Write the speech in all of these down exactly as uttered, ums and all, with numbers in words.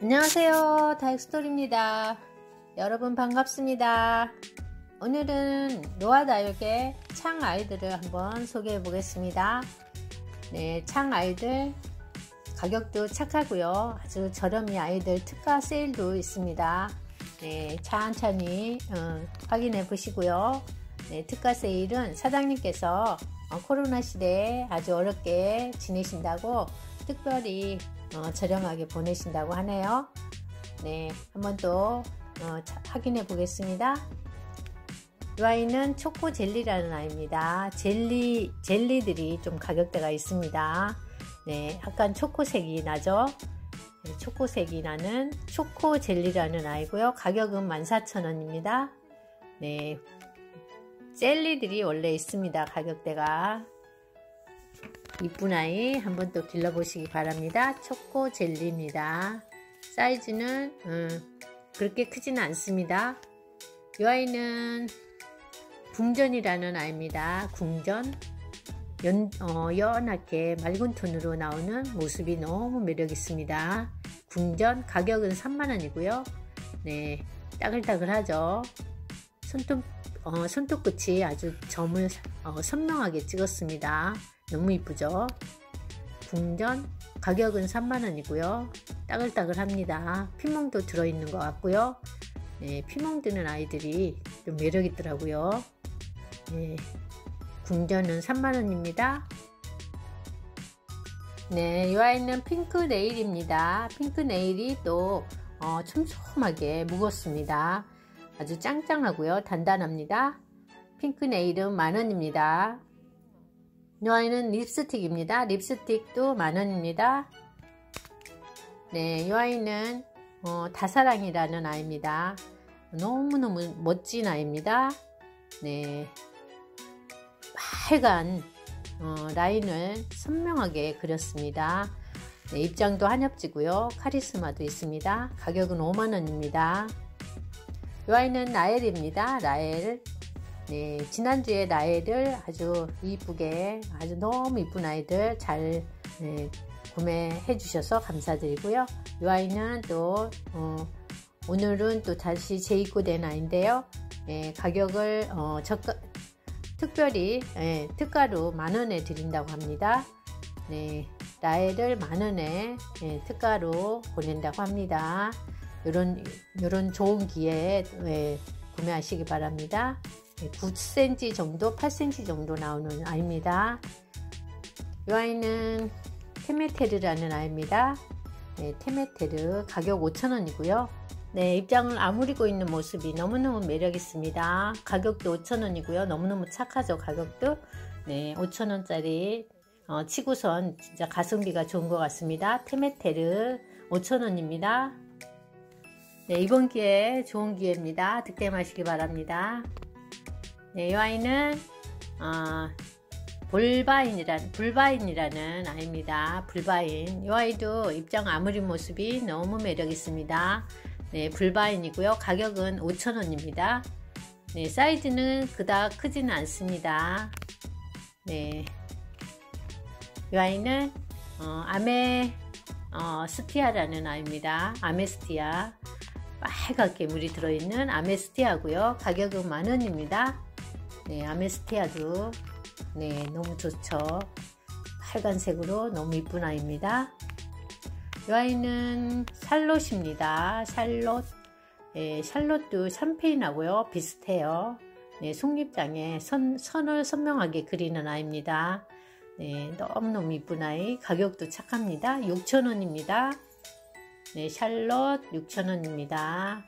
안녕하세요, 다육스토리입니다. 여러분 반갑습니다. 오늘은 노아다육의 창 아이들을 한번 소개해 보겠습니다. 네, 창 아이들 가격도 착하고요, 아주 저렴이 아이들 특가 세일도 있습니다. 네, 천천히 어, 확인해 보시고요. 네, 특가 세일은 사장님께서 어, 코로나 시대에 아주 어렵게 지내신다고 특별히 어, 저렴하게 보내신다고 하네요. 네, 한번 또 어, 확인해 보겠습니다. 이 아이는 초코 젤리라는 아이입니다. 젤리, 젤리들이 좀 가격대가 있습니다. 네, 약간 초코색이 나죠. 네, 초코색이 나는 초코 젤리라는 아이고요. 가격은 만 사천 원입니다. 네, 젤리들이 원래 있습니다. 가격대가. 이쁜 아이 한번 또 길러보시기 바랍니다. 초코 젤리입니다. 사이즈는 음, 그렇게 크지는 않습니다. 이 아이는 궁전이라는 아이입니다. 궁전. 연, 어, 연하게 맑은 톤으로 나오는 모습이 너무 매력 있습니다. 궁전. 가격은 삼만 원이고요. 네, 따글따글하죠. 손톱, 어, 손톱 끝이 아주 점을 어, 선명하게 찍었습니다. 너무 이쁘죠. 궁전. 가격은 삼만 원이고요. 따글따글합니다. 피멍도 들어있는 것 같고요. 네, 피멍 드는 아이들이 좀 매력 있더라고요. 네, 궁전은 삼만 원입니다. 네, 이 아이는 핑크 네일입니다. 핑크 네일이 또 어, 촘촘하게 묵었습니다. 아주 짱짱하고요, 단단합니다. 핑크 네일은 만 원입니다. 이 아이는 립스틱입니다. 립스틱도 만 원입니다. 네, 이 아이는 어, 다사랑이라는 아이입니다. 너무너무 멋진 아이입니다. 네, 빨간 어, 라인을 선명하게 그렸습니다. 네, 입장도 한엽지고요. 카리스마도 있습니다. 가격은 오만 원입니다. 이 아이는 라엘입니다. 라엘. 네, 지난주에 라엘을 아주 이쁘게, 아주 너무 이쁜 아이들 잘 네, 구매해 주셔서 감사드리고요. 이 아이는 또 어, 오늘은 또 다시 재입고된 아이인데요. 네, 가격을 어, 저가, 특별히 네, 특가로 만 원에 드린다고 합니다. 네, 라엘을 만 원에 네, 특가로 보낸다고 합니다. 요런 요런 좋은 기회에 네, 구매하시기 바랍니다. 구 센티미터 정도, 팔 센티미터 정도 나오는 아이입니다. 이 아이는 테메테르라는 아이입니다. 네, 테메테르. 가격 오천 원이고요. 네, 입장을 아무리고 있는 모습이 너무너무 매력 있습니다. 가격도 오천 원이고요. 너무너무 착하죠, 가격도. 네, 오천 원짜리 어, 치고선 진짜 가성비가 좋은 것 같습니다. 테메테르 오천 원입니다. 네, 이번 기회 좋은 기회입니다. 득템하시기 바랍니다. 네, 이 아이는 어, 볼바인이라는, 불바인이라는 아이입니다. 불바인. 이 아이도 입장 아무리 모습이 너무 매력 있습니다. 네, 불바인이고요. 가격은 오천 원입니다. 네, 사이즈는 그닥 크지는 않습니다. 네, 이 아이는 어, 아메 어, 스티아라는 아이입니다. 아메스티아. 빨갛게 물이 들어있는 아메스티아고요. 가격은 만 원입니다. 네, 아메스티아도 네, 너무 좋죠. 빨간색으로 너무 이쁜 아이입니다. 이 아이는 샬롯입니다. 샬롯. 네, 샬롯도 샴페인하고요 비슷해요. 네, 속립장에 선, 선을 선명하게 그리는 아이입니다. 네, 너무너무 이쁜 아이. 가격도 착합니다. 육천 원입니다. 네, 샬롯 육천 원입니다.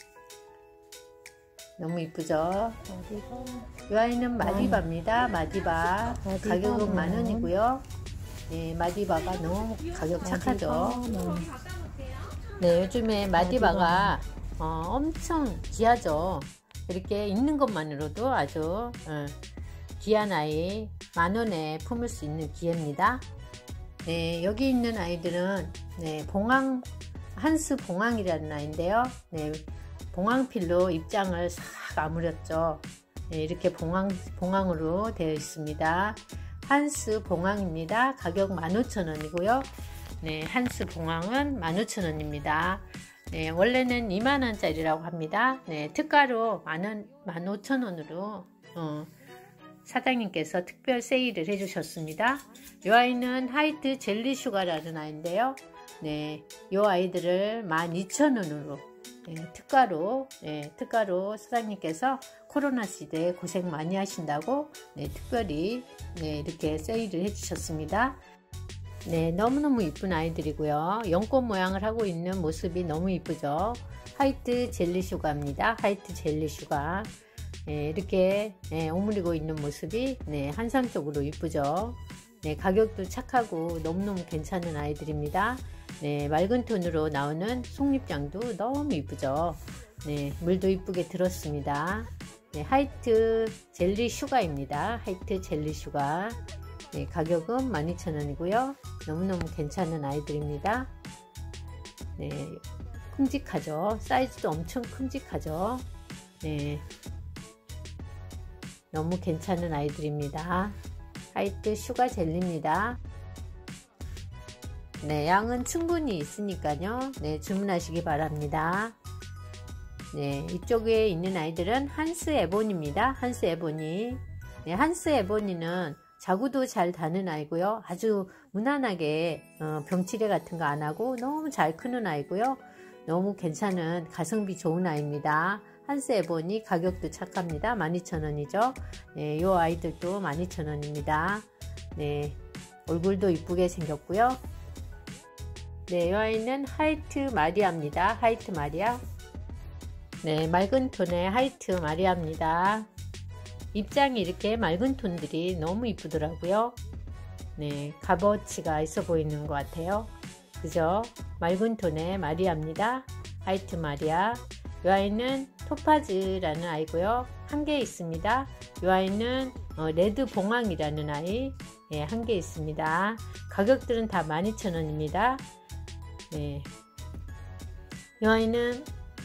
너무 이쁘죠? 이 아이는 마디바입니다. 마디바. 가격은 만 원이고요. 네, 마디바가 너무 가격 착하죠. 네, 요즘에 마디바가 어, 엄청 귀하죠. 이렇게 있는 것만으로도 아주 어, 귀한 아이, 만 원에 품을 수 있는 기회입니다. 네, 여기 있는 아이들은 네, 봉황, 한스 봉황이라는 아이인데요. 네, 봉황필로 입장을 싹 아무렸죠. 네, 이렇게 봉황, 봉황으로 되어 있습니다. 한스 봉황입니다. 가격 만 오천 원이고요. 네, 한스 봉황은 만 오천 원입니다. 네, 원래는 이만 원짜리라고 합니다. 네, 특가로 만 오천 원으로 어, 사장님께서 특별 세일을 해주셨습니다. 이 아이는 하이트 젤리 슈가라는 아이인데요. 네, 이 아이들을 만 이천 원으로 네, 특가로 네, 특가로 사장님께서 코로나 시대에 고생 많이 하신다고 네, 특별히 네, 이렇게 세일을 해주셨습니다. 네, 너무너무 이쁜 아이들이고요. 연꽃 모양을 하고 있는 모습이 너무 이쁘죠. 화이트 젤리 슈가입니다. 화이트 젤리 슈가. 네, 이렇게 네, 오므리고 있는 모습이 네, 환상적으로 이쁘죠. 네, 가격도 착하고 너무너무 괜찮은 아이들입니다. 네, 맑은 톤으로 나오는 속립장도 너무 이쁘죠. 네, 물도 이쁘게 들었습니다. 네, 화이트 젤리 슈가입니다. 화이트 젤리 슈가. 네, 가격은 만 이천 원이고요. 너무너무 괜찮은 아이들입니다. 네, 큼직하죠. 사이즈도 엄청 큼직하죠. 네, 너무 괜찮은 아이들입니다. 화이트 슈가 젤리입니다. 네, 양은 충분히 있으니까요. 네, 주문하시기 바랍니다. 네, 이쪽에 있는 아이들은 한스 에보니입니다. 한스 에보니. 네, 한스 에보니는 자구도 잘 다는 아이고요. 아주 무난하게 어, 병치레 같은 거 안 하고 너무 잘 크는 아이고요. 너무 괜찮은 가성비 좋은 아이입니다. 한스 에보니 가격도 착합니다. 만 이천 원이죠. 네, 이 아이들도 만 이천 원입니다. 네, 얼굴도 이쁘게 생겼고요. 네, 이 아이는 하이트 마리아입니다. 하이트 마리아. 네, 맑은 톤의 하이트 마리아입니다. 입장이 이렇게 맑은 톤들이 너무 이쁘더라고요. 네, 값어치가 있어 보이는 것 같아요. 그죠? 맑은 톤의 마리아입니다. 하이트 마리아. 이 아이는 토파즈라는 아이고요. 한 개 있습니다. 이 아이는 어, 레드 봉황이라는 아이 네, 한 개 있습니다. 가격들은 다 만 이천 원입니다. 네. 이 아이는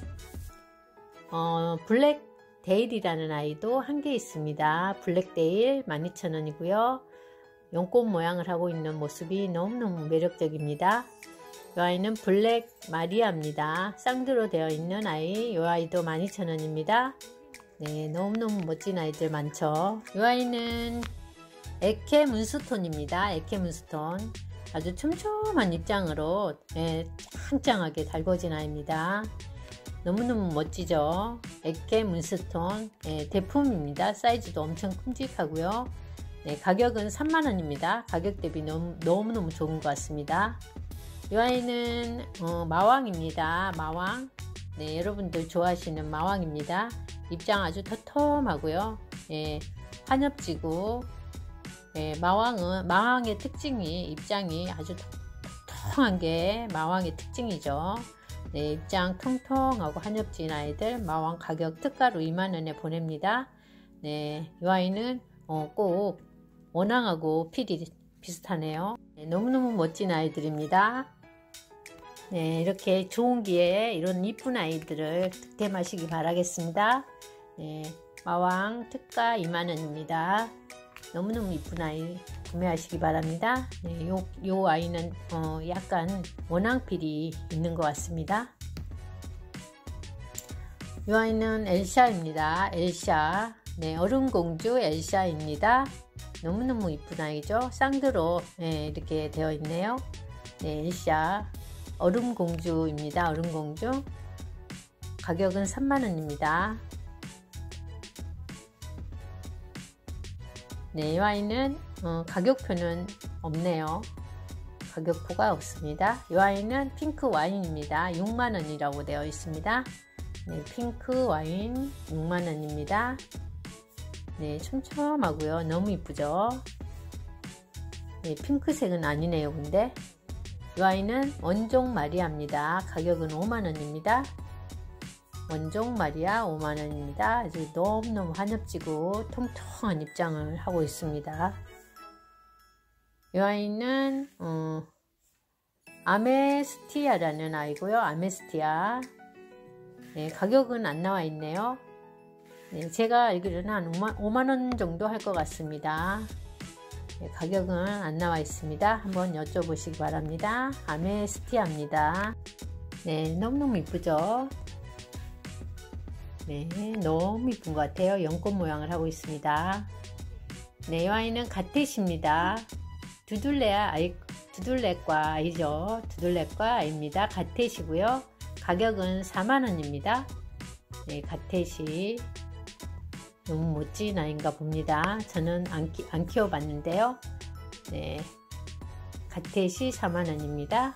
어, 블랙 데일이라는 아이도 한 개 있습니다. 블랙 데일 만 이천 원이고요. 연꽃 모양을 하고 있는 모습이 너무너무 매력적입니다. 이 아이는 블랙 마리아입니다. 쌍두로 되어 있는 아이. 이 아이도 만 이천 원입니다. 네, 너무너무 멋진 아이들 많죠. 이 아이는 에케 문스톤입니다. 에케 문스톤. 아주 촘촘한 입장으로 네, 짱짱하게 달궈진 아이입니다. 너무너무 멋지죠. 에케 문스톤 네, 대품입니다. 사이즈도 엄청 큼직하고요. 네, 가격은 삼만 원입니다. 가격 대비 너무, 너무너무 좋은 것 같습니다. 이 아이는 어, 마왕입니다. 마왕. 네, 여러분들 좋아하시는 마왕입니다. 입장 아주 터텀하고요. 네, 환엽지고 네, 마왕은 마왕의 특징이 입장이 아주 통통한 게 마왕의 특징이죠. 네, 입장 통통하고 한엽진 아이들 마왕 가격 특가로 이만 원에 보냅니다. 네, 이 아이는 어, 꼭 원앙하고 필이 비슷하네요. 네, 너무너무 멋진 아이들입니다. 네, 이렇게 좋은 기회에 이런 이쁜 아이들을 득템하시기 바라겠습니다. 네, 마왕 특가 이만 원입니다. 너무너무 이쁜 아이 구매하시기 바랍니다. 네, 요, 요 아이는 어, 약간 원앙필이 있는 것 같습니다. 이 아이는 엘샤입니다. 엘샤. 네, 얼음공주 엘샤입니다. 너무너무 이쁜 아이죠. 쌍두로 네, 이렇게 되어 있네요. 네, 엘샤. 얼음공주입니다. 얼음공주. 가격은 삼만 원입니다. 네, 이 아이는 어, 가격표는 없네요. 가격표가 없습니다. 이 아이는 핑크 와인입니다. 육만 원이라고 되어 있습니다. 네, 핑크 와인 육만 원입니다. 네, 촘촘하고요. 너무 이쁘죠. 네, 핑크색은 아니네요. 근데 이 아이는 원종 마리아입니다. 가격은 오만 원입니다. 원종 마리아 오만 원입니다. 아주 너무너무 한엽지고 통통한 입장을 하고 있습니다. 이 아이는 어, 아메스티아라는 아이고요. 아메스티아. 네, 가격은 안 나와 있네요. 네, 제가 알기로는 한 오만 원 정도 할 것 같습니다. 네, 가격은 안 나와 있습니다. 한번 여쭤보시기 바랍니다. 아메스티아입니다. 네, 너무너무 이쁘죠? 네, 너무 이쁜 것 같아요. 연꽃 모양을 하고 있습니다. 네, 이 와인은 가텟입니다. 두둘레아 아이, 두둘레과 아이죠. 두둘레과 아이입니다. 가텟이고요. 가격은 사만 원입니다. 네, 가텟이 너무 멋진 아이인가 봅니다. 저는 안, 키, 안 키워봤는데요. 네, 가텟이 사만 원입니다.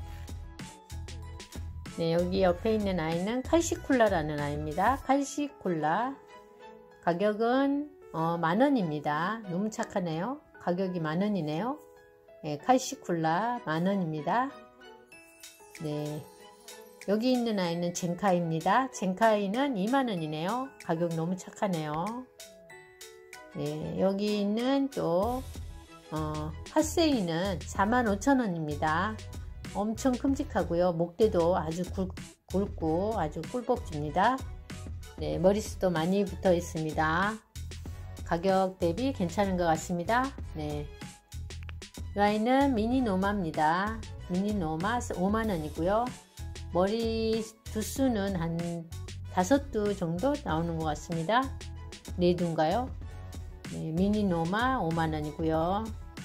네, 여기 옆에 있는 아이는 칼시콜라라는 아이입니다. 칼시콜라 가격은 어, 만원입니다. 너무 착하네요. 가격이 만원이네요. 네, 칼시콜라 만원입니다. 네, 여기 있는 아이는 젠카이입니다. 젠카이는 이만원이네요. 가격 너무 착하네요. 네, 여기 있는 또 어, 핫세이는 사만 오천 원입니다. 엄청 큼직하고요. 목대도 아주 굵, 굵고 아주 꿀복집니다. 네, 머리숱도 많이 붙어 있습니다. 가격 대비 괜찮은 것 같습니다. 네, 이 아이는 미니노마입니다. 미니노마 오만 원이고요. 머리 두수는 한 다섯 두 정도 나오는 것 같습니다. 네 두인가요? 네, 미니노마 오만 원이고요.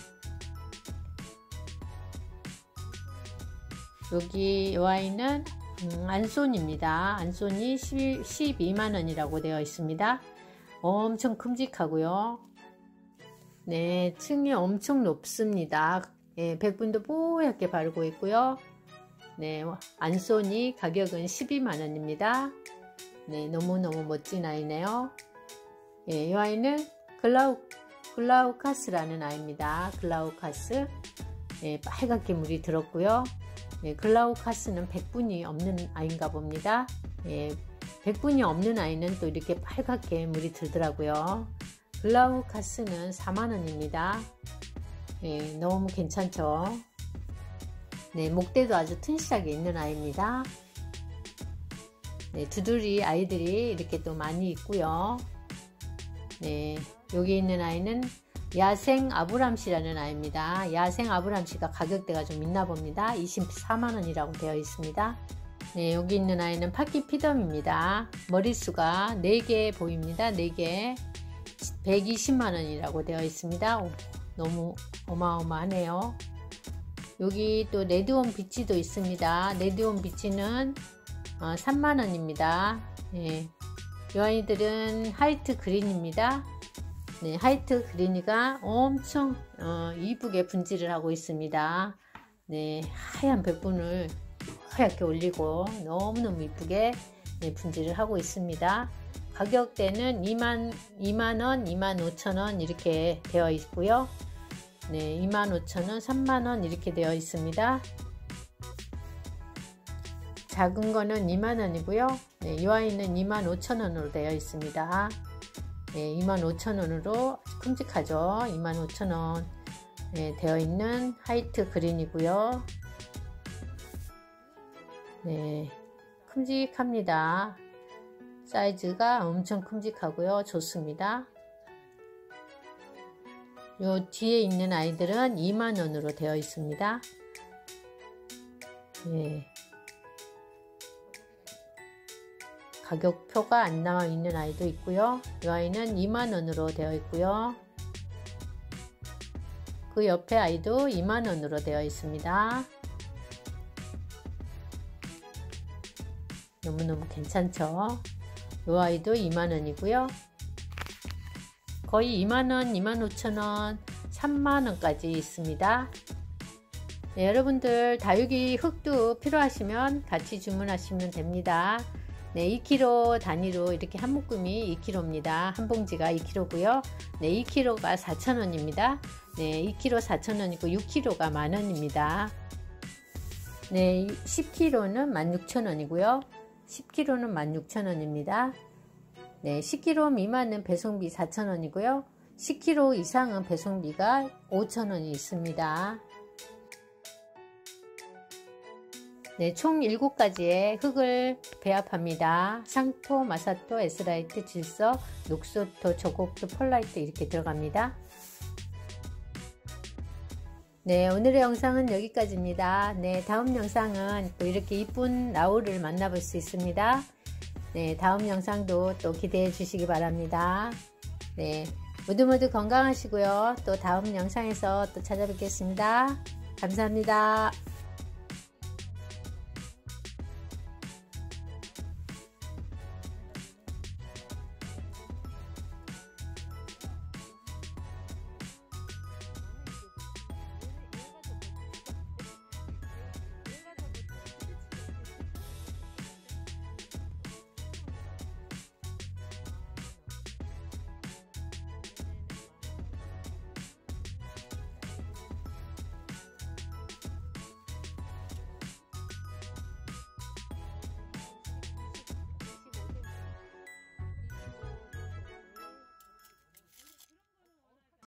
여기 이 와인은 음, 안손입니다. 안손이 십이만 원이라고 되어 있습니다. 엄청 큼직하고요. 네, 층이 엄청 높습니다. 예, 백분도 뽀얗게 바르고 있고요. 네, 안손이 가격은 십이만 원입니다. 네, 너무너무 멋진 아이네요. 예, 이 아이는 글라우, 글라우카스라는 아이입니다. 글라우카스. 예, 빨갛게 물이 들었고요. 예, 글라우카스는 백분이 없는 아이인가 봅니다. 예, 백분이 없는 아이는 또 이렇게 빨갛게 물이 들더라고요. 글라우카스는 사만 원입니다. 예, 너무 괜찮죠? 네, 목대도 아주 튼실하게 있는 아이입니다. 네, 두드리 아이들이 이렇게 또 많이 있고요. 네, 여기 있는 아이는 야생 아브람씨라는 아이입니다. 야생 아브람씨가 가격대가 좀 있나 봅니다. 이십사만 원이라고 되어 있습니다. 네, 여기 있는 아이는 파키 피덤입니다. 머릿수가 네 개 보입니다. 네 개 백이십만 원이라고 되어 있습니다. 오, 너무 어마어마하네요. 여기 또 레드온 비치도 있습니다. 레드온 비치는 어, 삼만 원입니다. 네, 이 아이들은 하이트 그린입니다. 네, 하이트 그린이가 엄청 어, 이쁘게 분질을 하고 있습니다. 네, 하얀 백분을 하얗게 올리고 너무너무 이쁘게 네, 분질을 하고 있습니다. 가격대는 이만 원, 이만 오천 원 이렇게 되어 있고요. 네, 이만 오천 원, 삼만 원 이렇게 되어 있습니다. 작은 거는 이만 원이고요. 네, 이 아이는 이만 오천 원으로 되어 있습니다. 네, 이만 오천 원으로 큼직하죠. 이만 오천 원 네, 되어 있는 하이트 그린이고요. 네, 큼직합니다. 사이즈가 엄청 큼직하고요. 좋습니다. 요 뒤에 있는 아이들은 이만 원으로 되어 있습니다. 네. 가격표가 안 나와 있는 아이도 있고요. 이 아이는 이만 원으로 되어 있고요. 그 옆에 아이도 이만 원으로 되어 있습니다. 너무너무 괜찮죠? 이 아이도 이만 원이고요. 거의 이만 원, 이만 오천 원, 삼만 원까지 있습니다. 네, 여러분들 다육이 흙도 필요하시면 같이 주문하시면 됩니다. 네, 이 킬로그램 단위로 이렇게 한 묶음이 이 킬로그램입니다. 한 봉지가 이 킬로그램이고요. 네, 이 킬로그램가 사천 원입니다. 네, 이 킬로그램 사천 원이고 육 킬로그램가 만 원입니다. 네, 십 킬로그램는 만 육천 원이고요. 십 킬로그램는 만 육천 원입니다. 네, 십 킬로그램 미만은 배송비 사천 원이고요. 십 킬로그램 이상은 배송비가 오천 원이 있습니다. 네, 총 일곱 가지의 흙을 배합합니다. 상토, 마사토, 에스라이트, 질석, 녹소토, 저곡토, 펄라이트 이렇게 들어갑니다. 네, 오늘의 영상은 여기까지입니다. 네, 다음 영상은 또 이렇게 이쁜 라울을 만나볼 수 있습니다. 네, 다음 영상도 또 기대해 주시기 바랍니다. 네, 모두 모두 건강하시고요. 또 다음 영상에서 또 찾아뵙겠습니다. 감사합니다.